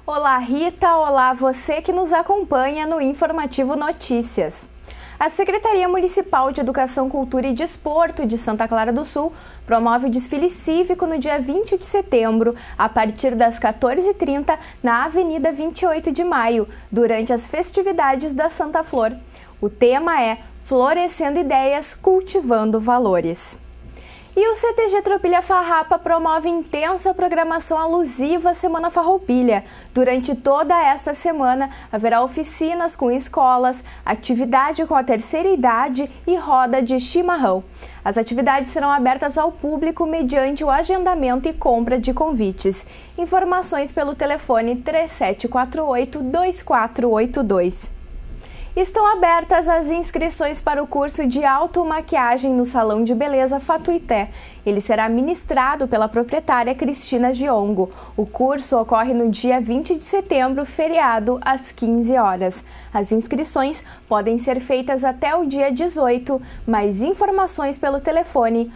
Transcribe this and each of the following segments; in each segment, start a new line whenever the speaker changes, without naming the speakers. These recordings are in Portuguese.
Olá, Rita! Olá, você que nos acompanha no Informativo Notícias. A Secretaria Municipal de Educação, Cultura e Desporto de Santa Clara do Sul promove o desfile cívico no dia 20 de setembro, a partir das 14h30, na Avenida 28 de Maio, durante as festividades da Santa Flor. O tema é Florescendo Ideias, Cultivando Valores. E o CTG Tropilha Farrapa promove intensa programação alusiva à Semana Farroupilha. Durante toda esta semana, haverá oficinas com escolas, atividade com a terceira idade e roda de chimarrão. As atividades serão abertas ao público mediante o agendamento e compra de convites. Informações pelo telefone 3748-2482. Estão abertas as inscrições para o curso de automaquiagem no Salão de Beleza Fatuité. Ele será ministrado pela proprietária Cristina Giongo. O curso ocorre no dia 20 de setembro, feriado, às 15 horas. As inscrições podem ser feitas até o dia 18. Mais informações pelo telefone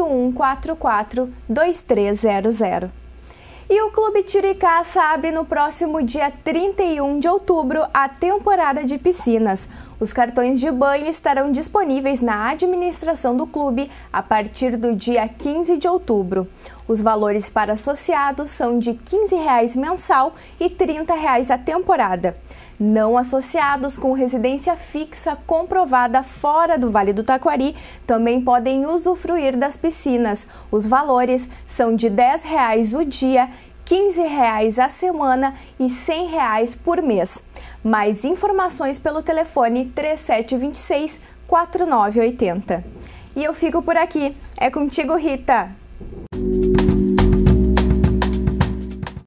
8144-2300. E o Clube Tiro e Caça abre no próximo dia 31 de outubro a temporada de piscinas. Os cartões de banho estarão disponíveis na administração do clube a partir do dia 15 de outubro. Os valores para associados são de R$ 15,00 mensal e R$ 30,00 a temporada. Não associados com residência fixa comprovada fora do Vale do Taquari também podem usufruir das piscinas. Os valores são de R$ 10,00 o dia, R$ 15,00 a semana e R$ 100,00 por mês. Mais informações pelo telefone 3726-4980. E eu fico por aqui. É contigo, Rita!